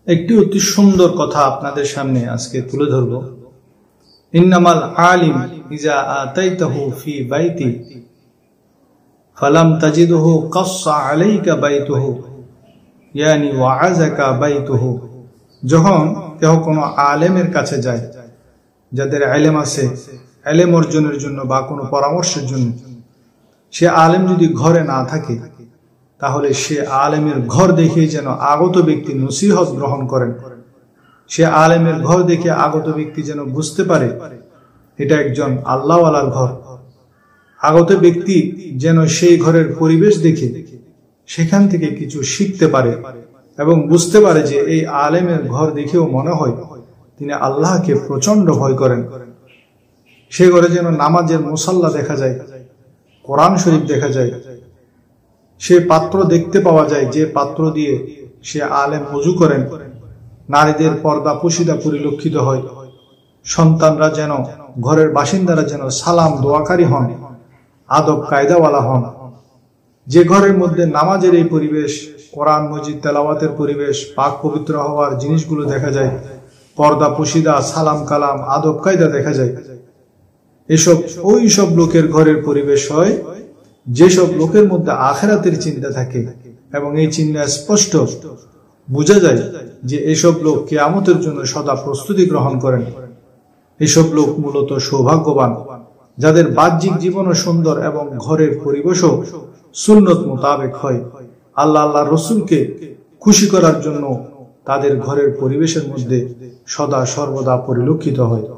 একটি অতি সুন্দর কথা আপনাদের সামনে আজকে তুলে ধরব। ইন্নামাল আলিম ইজা আতাইতাহু ফি বাইতি ফালাম তাজিদহু কাসসা আলাইকা বাইতুহু ইয়ানি ওয়াআযাকা বাইতুহু। যখন কেউ কোনো আলেমের কাছে যায়, যাদের ইলম আছে, ইলম অর্জনের জন্য বা কোনো পরামর্শের জন্য, সে আলেম যদি ঘরে না থাকে, তাহলে সে আলেমের ঘর দেখে যেন আগত ব্যক্তি নসিহত গ্রহণ করেন। সে আলেমের ঘর দেখে আগত ব্যক্তি যেন বুঝতে পারে এটা একজন আল্লাহওয়ালার ঘর। আগত ব্যক্তি যেন সেই ঘরের পরিবেশ দেখে সেখান থেকে কিছু শিখতে পারে এবং বুঝতে পারে যে এই আলেমের ঘর দেখেও মনে হয় তিনি আল্লাহকে প্রচন্ড ভয় করেন। সে ঘরে যেন নামাজের মুসাল্লা দেখা যায়, কোরআন শরীফ দেখা যায়, সে পাত্র দেখতে পাওয়া যায় যে পাত্র দিয়ে সে আলেম ওযু করেন, নারীদের পর্দা পুশিদা পরিলক্ষিত হয়, সন্তানরা যেন, ঘরের বাসিন্দারা যেন সালাম দোয়াকারী হন, আদব কায়দাওয়ালা হন। যে ঘরের মধ্যে নামাজের এই পরিবেশ, কোরআন মজিদ তেলাওয়াতের পরিবেশ, পাক পবিত্র হওয়ার জিনিসগুলো দেখা যায়, পর্দা পুশিদা, সালাম কালাম, আদব কায়দা দেখা যায়, এসব ওই সব লোকের ঘরের পরিবেশ হয় যেসব লোকের মধ্যে আখিরাতের চিন্তা থাকে এবং এই চিন্তা স্পষ্ট বোঝা যায় যে এসব লোক কিয়ামতের জন্য সদা প্রস্তুতি গ্রহণ করেন। এসব লোক মূলত সৌভাগ্যবান, যাদের বাহ্যিক জীবনও সুন্দর এবং ঘরের পরিবেশও সুন্নত মোতাবেক হয়। আল্লাহ রসুলকে খুশি করার জন্য তাদের ঘরের পরিবেশের মধ্যে সদা সর্বদা পরিলক্ষিত হয়।